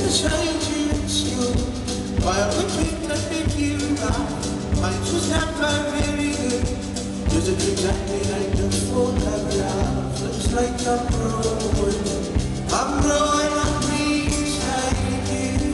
changes you. While the dream that make you laugh, might was not very good. Does it exactly like the photograph? Looks like I'm growing, I'm beside you.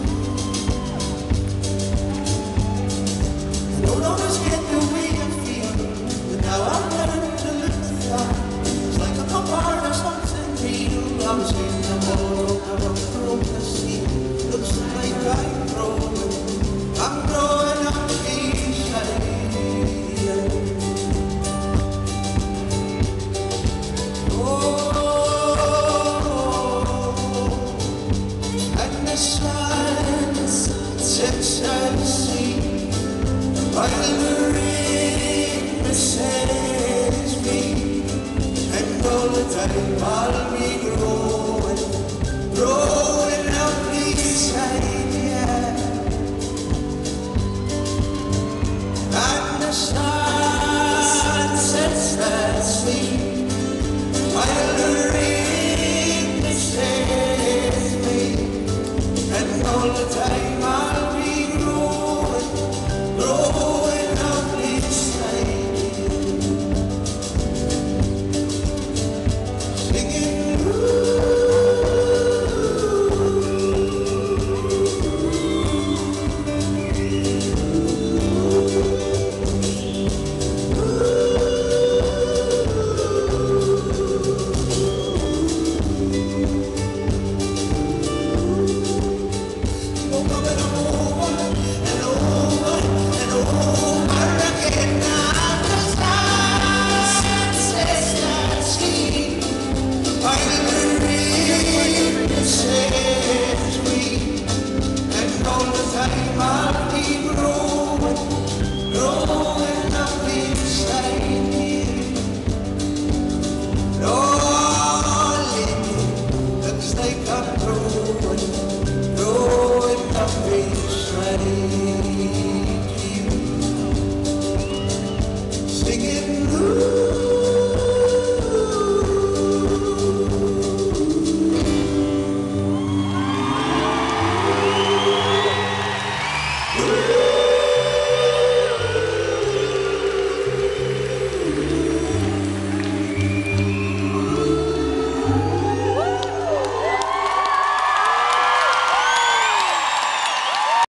I don't always get the way I feel, but now I'm learning to live with that. It's like I'm a part of something real. I'm seeing the world, I'm from the sea. Looks like I'm growing up beside you. And the sun sets and sea, while the rain besets me, and all the time I'll be growing up beside you. And the sun sets and sea, while the rain besets me, and all the time I'll be growing up beside you, singing looks like I'm growing